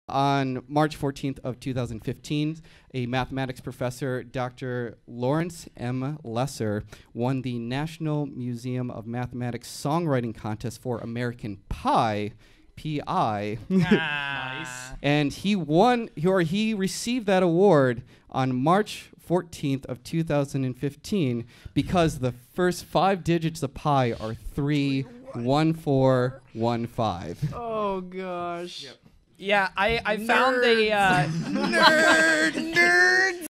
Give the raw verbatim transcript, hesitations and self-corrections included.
On March fourteenth of two thousand fifteen, a mathematics professor, Doctor Lawrence M. Lesser, won the National Museum of Mathematics Songwriting Contest for American Pie, P I. Nice. And he won, or he received that award on March fourteenth of two thousand fifteen because the first five digits of pi are three, one, four, one, five. Oh gosh. Yeah, I, I found a uh, Nerd, nerd.